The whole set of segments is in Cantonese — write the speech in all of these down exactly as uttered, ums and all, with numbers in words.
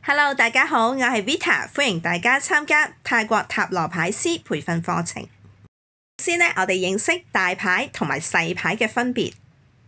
Hello，大家好，我係 Vita， 歡迎大家參加泰國塔羅牌師培訓課程。先呢，我哋認識大牌同埋細牌嘅分別。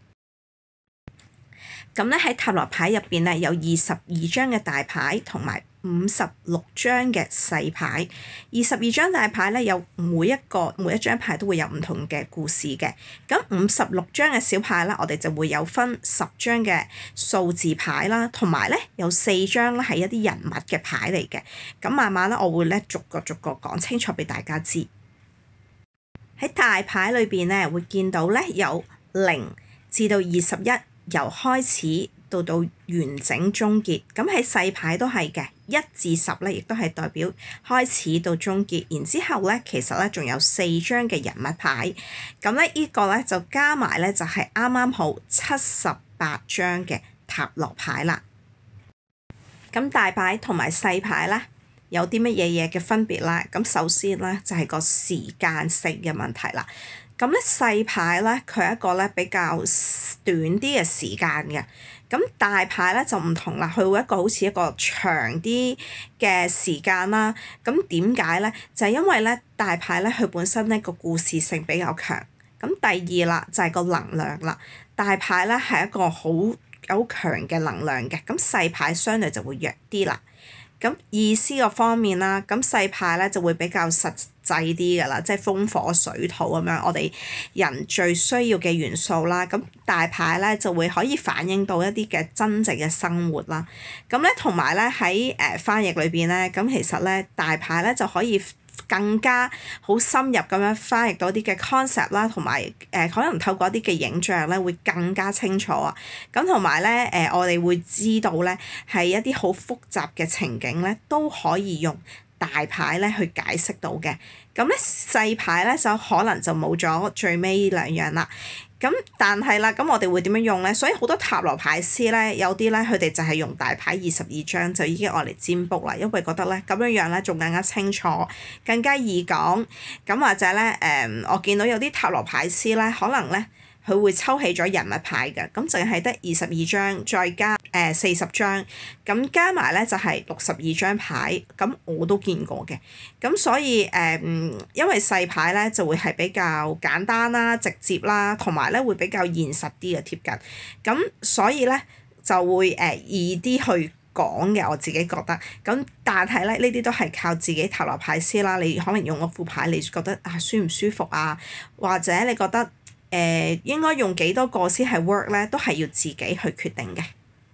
咁咧喺塔羅牌入邊咧有二十二張嘅大牌同埋五十六張嘅細牌。二十二張大牌咧有每一個每一張牌都會有唔同嘅故事嘅。咁五十六張嘅小牌啦，我哋就會有分十張嘅數字牌啦，同埋咧有四張咧係一啲人物嘅牌嚟嘅。咁慢慢咧我會咧逐個逐個講清楚俾大家知。喺大牌裏邊咧會見到咧有零至到二十一。由開始到到完整終結，咁喺細牌都係嘅，一至十咧，亦都係代表開始到終結。然之後咧，其實咧仲有四張嘅人物牌，咁咧呢個咧就加埋咧就係啱啱好七十八張嘅塔羅牌啦。咁大牌同埋細牌咧有啲乜嘢嘢嘅分別啦？咁首先咧就係個時間性嘅問題啦。咁咧細牌咧，佢係一個咧比較短啲嘅時間嘅。咁大牌咧就唔同啦，佢會一個好似一個長啲嘅時間啦。咁點解咧？就係因為咧大牌咧，佢本身咧個故事性比較強。咁第二啦，就係個能量啦。大牌咧係一個好有強嘅能量嘅，咁細牌相對就會弱啲啦。咁意思個方面啦，咁細牌咧就會比較實際啲㗎啦，即係風火水土咁樣，我哋人最需要嘅元素啦。咁大牌咧就會可以反映到一啲嘅真正嘅生活啦。咁咧同埋咧喺誒翻譯裏邊咧，咁其實咧大牌咧就可以更加好深入咁樣翻譯到啲嘅 concept 啦，同埋誒可能透過一啲嘅影像咧會更加清楚啊。咁同埋咧誒，我哋會知道咧係一啲好複雜嘅情景咧都可以用大牌咧去解釋到嘅。咁咧細牌咧就可能就冇咗最尾兩樣啦。咁但係啦，咁我哋會點樣用咧？所以好多塔羅牌師咧，有啲咧佢哋就係用大牌二十二張就已經愛嚟占卜啦，因為覺得咧咁樣樣咧仲更加清楚，更加易講。咁或者咧誒、嗯，我見到有啲塔羅牌師咧，可能咧佢會抽起咗人物牌嘅，咁淨係得二十二張，再加誒四十張，咁加埋咧就係六十二張牌。咁我都見過嘅。咁所以誒、嗯，因為細牌咧就會係比較簡單啦、直接啦，同埋咧會比較現實啲嘅貼近。咁所以咧就會誒、呃、易啲去講嘅，我自己覺得。咁但係咧呢啲都係靠自己塔羅牌師啦。你可能用嗰副牌，你覺得啊舒唔舒服啊？或者你覺得誒、呃、應該用幾多個先係 work 咧，都係要自己去決定嘅。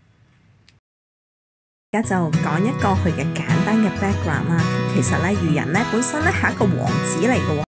而家就講一個佢嘅簡單嘅 background 啦。其實咧，愚人咧本身咧係一個王子嚟嘅喎。